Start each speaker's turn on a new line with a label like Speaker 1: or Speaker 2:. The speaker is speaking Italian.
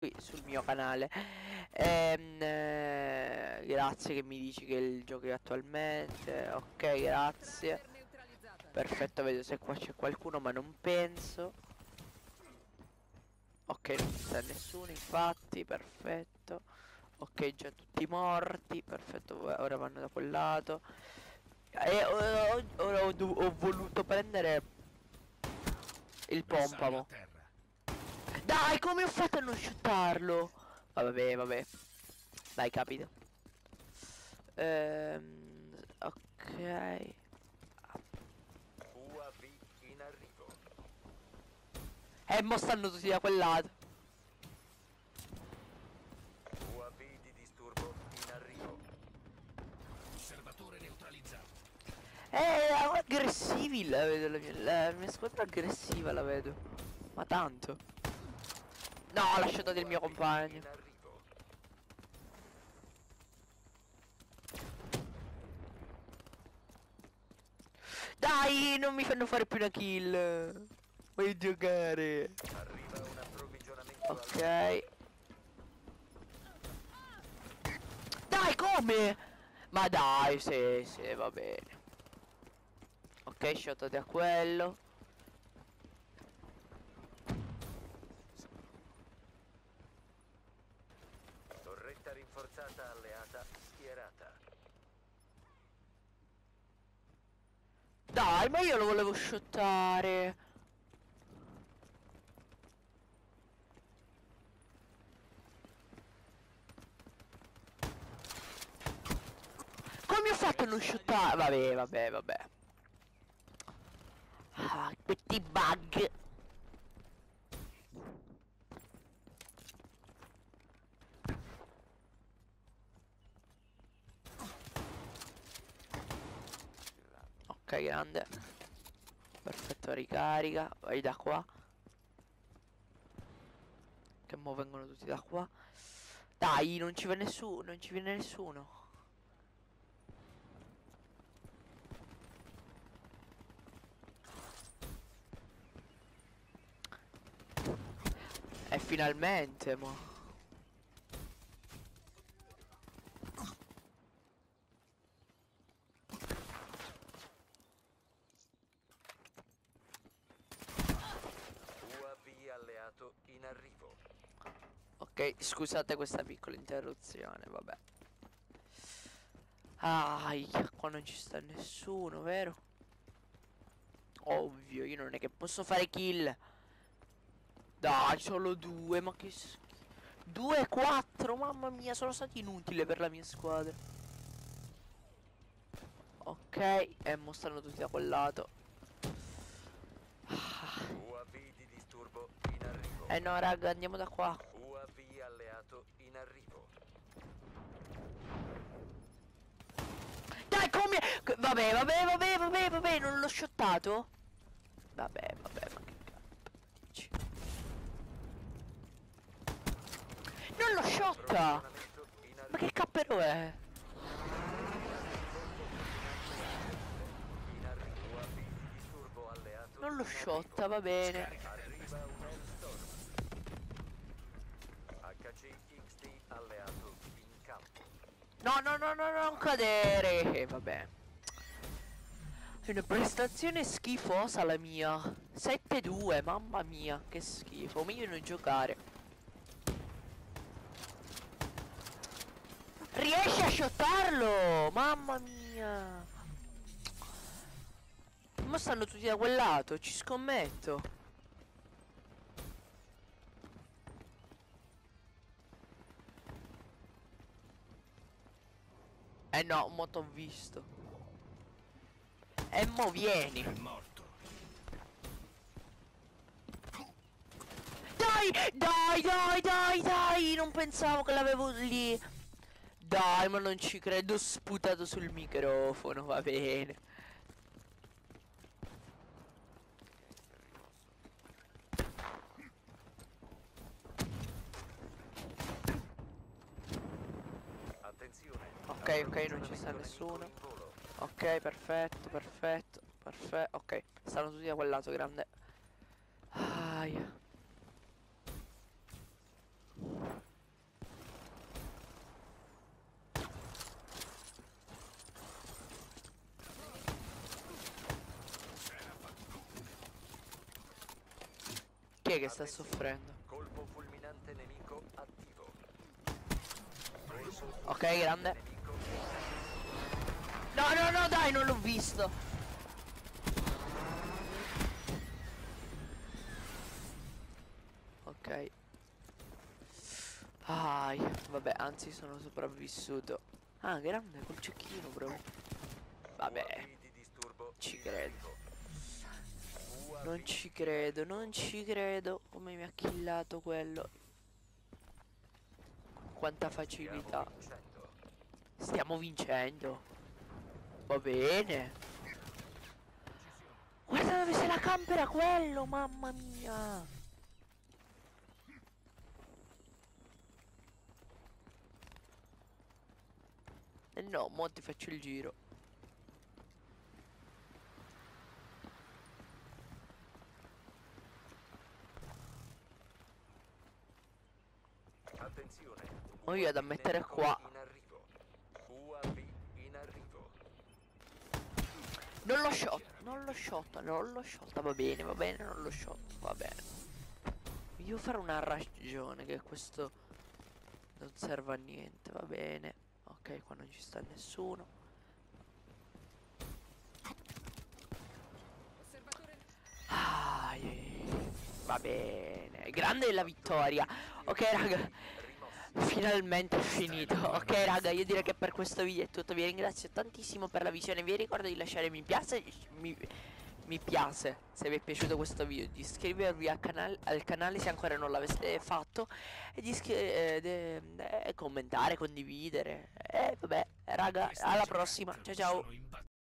Speaker 1: qui sul mio canale. Grazie che mi dici che il giochi attualmente. Ok, grazie. Perfetto, vedo se qua c'è qualcuno, ma non penso. Ok, non ci sta nessuno, infatti, perfetto. Ok, già tutti morti, perfetto, ora vanno da quel lato. E ora ho voluto prendere il
Speaker 2: Bersaglio a
Speaker 1: pompamo.
Speaker 2: terra.
Speaker 1: Dai, come ho fatto a non shootarlo? Vabbè, vabbè. Dai, capito. Ok.
Speaker 3: UAV in arrivo.
Speaker 1: Mo stanno tutti da quel lato.
Speaker 3: UAV di disturbo in arrivo.
Speaker 2: Osservatore neutralizzato.
Speaker 1: Aggressivi la vedo, la mia squadra aggressiva la vedo. Ma tanto. No, ho lasciato del mio
Speaker 3: UAV
Speaker 1: compagno.
Speaker 3: in arrivo.
Speaker 1: Dai, non mi fanno fare più una kill. Voglio giocare.
Speaker 3: Arriva un approvvigionamento al
Speaker 1: Ok. Dai, come? Ma dai, sì, va bene. Ok, shot da quello.
Speaker 3: torretta rinforzata alleata schierata.
Speaker 1: Dai, ma io lo volevo shottare. Come ho fatto a non shottare? Vabbè, vabbè, vabbè. Ah, questi bug. Ok, grande. Perfetto, ricarica. Vai da qua. Che mo vengono tutti da qua. Dai, non ci va nessuno, non ci viene nessuno. E finalmente, mo.
Speaker 3: UAV alleato in arrivo.
Speaker 1: Ok, scusate questa piccola interruzione, vabbè. Ah, qua non ci sta nessuno, vero? Ovvio, io non è che posso fare kill. Dai, solo due, ma che schifo. 2 e 4, mamma mia, sono stati inutili per la mia squadra. Ok, e mo stanno tutti da quel lato.
Speaker 3: UAV di disturbo in arrivo.
Speaker 1: Eh no, raga, andiamo da qua.
Speaker 3: UAV alleato in arrivo.
Speaker 1: Dai, come? Vabbè, non l'ho shottato? Vabbè, ma che cazzo. Non l'ho shotta!
Speaker 3: Approvvigionamento in
Speaker 1: Ma che
Speaker 3: arrivo.
Speaker 1: cappero è?
Speaker 3: In arrivo. UAV di disturbo alleato
Speaker 1: Non l'ho
Speaker 3: in
Speaker 1: shotta,
Speaker 3: arrivo.
Speaker 1: va bene.
Speaker 3: Arriva un Hellstorm. HC XD alleato in campo.
Speaker 1: No, non cadere. Vabbè. È una prestazione schifosa la mia. 7-2, mamma mia, che schifo. Meglio non giocare. Riesci a shottarlo? Mamma mia. Ma stanno tutti da quel lato, ci scommetto. Eh no, mo t'ho visto. E mo vieni.
Speaker 2: È morto.
Speaker 1: Dai, non pensavo che l'avevo lì. Dai, ma non ci credo, ho sputato sul microfono, va bene.
Speaker 3: Attenzione.
Speaker 1: Ok, non ci sta nessuno.
Speaker 3: In volo.
Speaker 1: Ok, perfetto. Ok, stanno tutti da quel lato, grande. Aia. è che sta soffrendo?
Speaker 3: Colpo fulminante nemico attivo.
Speaker 1: Ok, grande.
Speaker 3: Nemico.
Speaker 1: No, no, no, dai, non l'ho visto. Ok. Vabbè, anzi sono sopravvissuto. Ah, grande, col cecchino, bro. Vabbè,
Speaker 3: UAV di disturbo
Speaker 1: ci
Speaker 3: in
Speaker 1: credo.
Speaker 3: arrivo. UAV
Speaker 1: Non ci credo, non ci credo. Come mi ha killato quello. Quanta facilità.
Speaker 3: Stiamo vincendo.
Speaker 1: Stiamo vincendo. Va bene. Guarda dove se la campera quello, mamma mia. No, mo ti faccio il giro.
Speaker 3: Attenzione.
Speaker 1: Mo io ad ammettere
Speaker 3: nemico
Speaker 1: qua.
Speaker 3: in arrivo. UAV in arrivo.
Speaker 1: Non l'ho shot, non l'ho shot, non l'ho shot. Va bene, non l'ho shot, va bene. Devo fare una ragione che questo non serve a niente, va bene. Ok, qua non ci sta nessuno. Va bene, grande la vittoria. Ok raga, finalmente è finito. Ok raga, io direi che per questo video è tutto. Vi ringrazio tantissimo per la visione. Vi ricordo di lasciare mi piace se vi è piaciuto questo video, di iscrivervi al canale se ancora non l'aveste fatto, e di commentare, condividere. E vabbè raga, alla prossima. Ciao ciao.